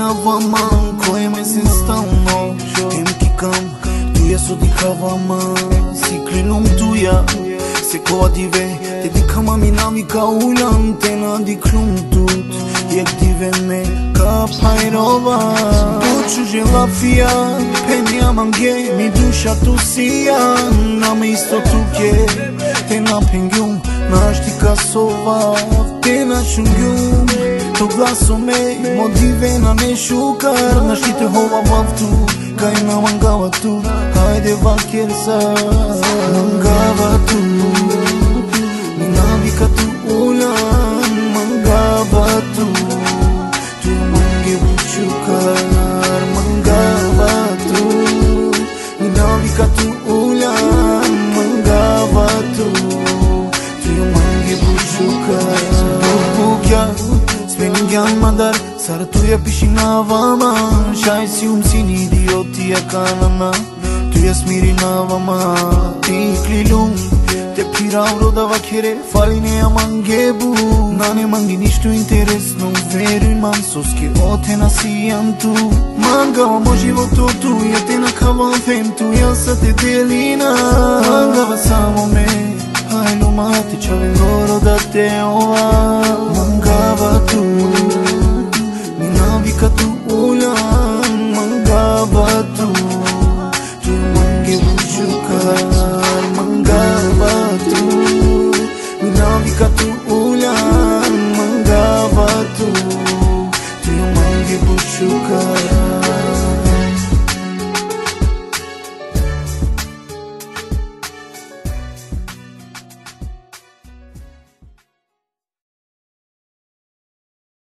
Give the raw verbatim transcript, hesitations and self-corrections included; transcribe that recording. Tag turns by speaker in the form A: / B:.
A: man, koje me sin stavno Tem kikam, tuja su di kava man Si klinum tuja, se kodive Te di kama mi navika ulan Te na di klum tut Jek dive me ka pajrova Hoću žela fija, penja mange Mi duša tu sija Na me isto tuke Te na pengjum, naš ti ka sova Te na shungjum To glaso me, motive na me shukar Na shite hova vaftu, kaj na mangava tu Hajde vakersa, mangava tu Mi navika tu ulan, mangava tu Tu mange bushukar, mangava tu Mi navika tu ulan, mangava tu Tu mange bushukar Bukja Spengjan madar, sar tuja pishinava ma Shaj si um si një idiotia kanana Tuja smirinava ma Ti klilum, te pira uroda vakere Falin e amangebu Nane mangi nishtu interes No veru imam soske ote na si jam tu Mangava mo životu tu Ja te na kavan fem tu Ja sa te delina Mangava samo me Hajlo mati čave ngoro da te ova Mangava tu Mi navika tu ulan Mangava tu Tu mange bushukar Mangava tu Mi navika tu ulan Mangava tu Tu mange bushukar